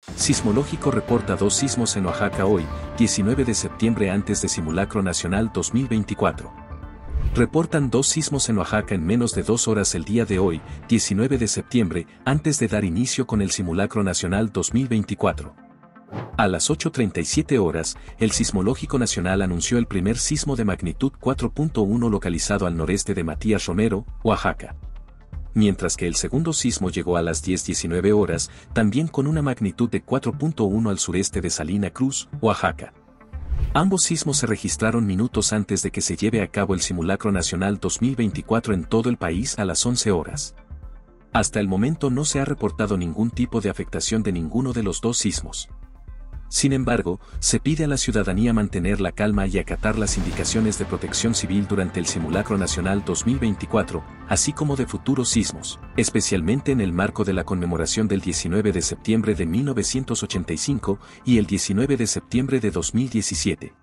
Sismológico reporta 2 sismos en Oaxaca hoy, 19 de septiembre antes de Simulacro Nacional 2024. Reportan 2 sismos en Oaxaca en menos de 2 horas el día de hoy, 19 de septiembre, antes de dar inicio con el Simulacro Nacional 2024. A las 8:37 horas, el Sismológico Nacional anunció el primer sismo de magnitud 4.1 localizado al noreste de Matías Romero, Oaxaca. Mientras que el segundo sismo llegó a las 10:19 horas, también con una magnitud de 4.1 al sureste de Salina Cruz, Oaxaca. Ambos sismos se registraron minutos antes de que se lleve a cabo el Simulacro Nacional 2024 en todo el país a las 11 horas. Hasta el momento no se ha reportado ningún tipo de afectación de ninguno de los 2 sismos. Sin embargo, se pide a la ciudadanía mantener la calma y acatar las indicaciones de protección civil durante el Simulacro Nacional 2024, así como de futuros sismos, especialmente en el marco de la conmemoración del 19 de septiembre de 1985 y el 19 de septiembre de 2017.